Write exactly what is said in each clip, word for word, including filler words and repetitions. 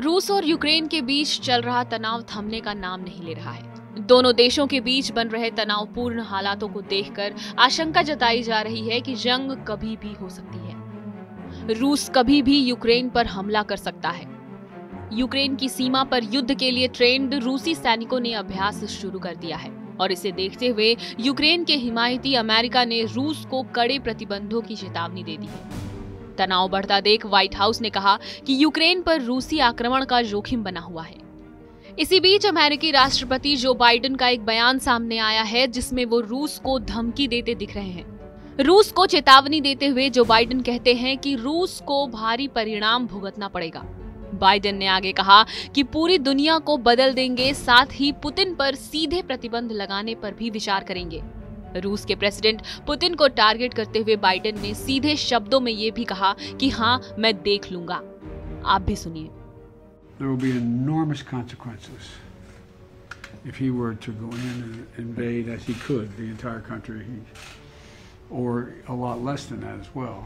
रूस और यूक्रेन के बीच चल रहा तनाव थमने का नाम नहीं ले रहा है। दोनों देशों के बीच बन रहे तनावपूर्ण हालातों को देखकर आशंका जताई जा रही है कि जंग कभी भी हो सकती है। रूस कभी भी यूक्रेन पर हमला कर सकता है। यूक्रेन की सीमा पर युद्ध के लिए ट्रेंड रूसी सैनिकों ने अभ्यास शुरू कर दिया है और इसे देखते हुए यूक्रेन के हिमायती अमेरिका ने रूस को कड़े प्रतिबंधों की चेतावनी दे दी है। तनाव बढ़ता देख व्हाइट हाउस ने कहा कि यूक्रेन पर रूसी आक्रमण का जोखिम बना हुआ है। इसी बीच अमेरिकी राष्ट्रपति जो बाइडेन का एक बयान सामने आया है जिसमें वो रूस को धमकी देते दिख रहे हैं। रूस को चेतावनी देते हुए जो बाइडेन कहते हैं कि रूस को भारी परिणाम भुगतना पड़ेगा। बाइडेन ने आगे कहा कि पूरी दुनिया को बदल देंगे, साथ ही पुतिन पर सीधे प्रतिबंध लगाने पर भी विचार करेंगे। रूस के प्रेसिडेंट पुतिन को टारगेट करते हुए बाइडेन ने सीधे शब्दों में ये भी कहा कि हाँ, मैं देख लूंगा। आप भी सुनिए। There will be enormous consequences if he were to go in and invade, as he could, the entire country, or a lot less than that as well,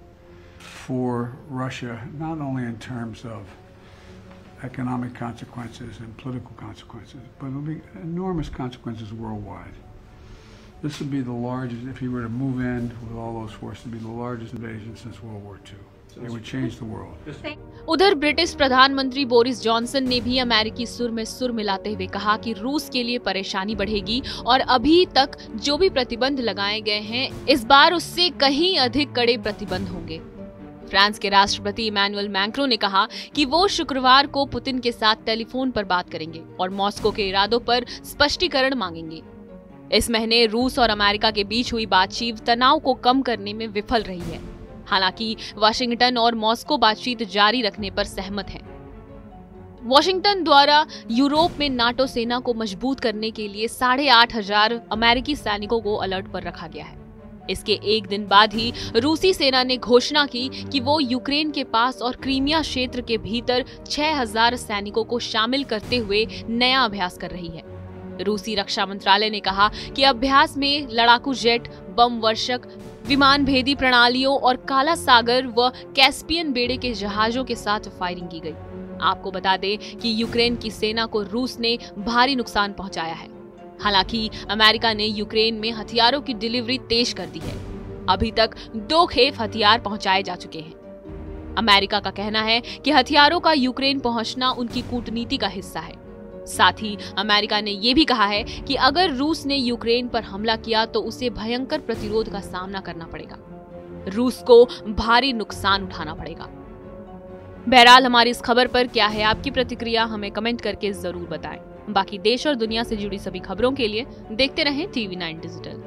for Russia, not only in terms of economic consequences and political consequences, but it will be enormous consequences worldwide. This would be the largest, if he were to move in with all those forces, it would be the largest invasion since World War Two. It would change the world. उधर British प्रधानमंत्री Boris Johnson ने भी अमेरिकी सुर में सुर मिलाते हुए कहा कि रूस के लिए परेशानी बढ़ेगी और अभी तक जो भी प्रतिबंध लगाए गए हैं, इस बार उससे कहीं अधिक कड़े प्रतिबंध होंगे। फ्रांस के राष्ट्रपति इमैनुअल मैक्रो ने कहा कि वो शुक्रवार को पुतिन के साथ टेलीफोन पर बात करेंगे और मॉस्को के इरादों पर स्पष्टीकरण मांगेंगे। इस महीने रूस और अमेरिका के बीच हुई बातचीत तनाव को कम करने में विफल रही है। हालांकि वाशिंगटन और मॉस्को बातचीत जारी रखने पर सहमत हैं। वाशिंगटन द्वारा यूरोप में नाटो सेना को मजबूत करने के लिए साढ़े आठ हजार अमेरिकी सैनिकों को अलर्ट पर रखा गया है। इसके एक दिन बाद ही रूसी सेना ने घोषणा की कि वो यूक्रेन के पास और क्रीमिया क्षेत्र के भीतर छह हजार सैनिकों को शामिल करते हुए नया अभ्यास कर रही है। रूसी रक्षा मंत्रालय ने कहा कि अभ्यास में लड़ाकू जेट, बम वर्षक, विमान भेदी प्रणालियों और काला सागर व कैस्पियन बेड़े के जहाजों के साथ फायरिंग की गई। आपको बता दें कि यूक्रेन की सेना को रूस ने भारी नुकसान पहुंचाया है। हालांकि अमेरिका ने यूक्रेन में हथियारों की डिलीवरी तेज कर दी है। अभी तक दो खेप हथियार पहुंचाए जा चुके हैं। अमेरिका का कहना है कि हथियारों का यूक्रेन पहुंचना उनकी कूटनीति का हिस्सा है। साथ ही अमेरिका ने यह भी कहा है कि अगर रूस ने यूक्रेन पर हमला किया तो उसे भयंकर प्रतिरोध का सामना करना पड़ेगा। रूस को भारी नुकसान उठाना पड़ेगा। बहरहाल हमारी इस खबर पर क्या है आपकी प्रतिक्रिया, हमें कमेंट करके जरूर बताएं। बाकी देश और दुनिया से जुड़ी सभी खबरों के लिए देखते रहें टीवी नाइन डिजिटल।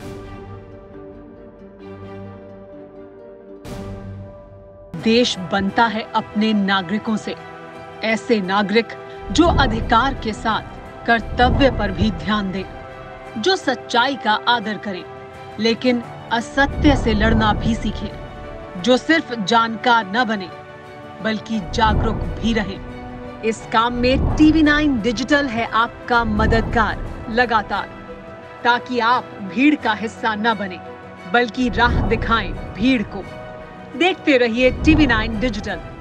देश बनता है अपने नागरिकों से। ऐसे नागरिक जो अधिकार के साथ कर्तव्य पर भी ध्यान दें, जो सच्चाई का आदर करें लेकिन असत्य से लड़ना भी सीखें, जो सिर्फ जानकार न बने बल्कि जागरूक भी रहें। इस काम में टीवी नाइन डिजिटल है आपका मददगार लगातार, ताकि आप भीड़ का हिस्सा न बने बल्कि राह दिखाएं भीड़ को। देखते रहिए टीवी नाइन डिजिटल।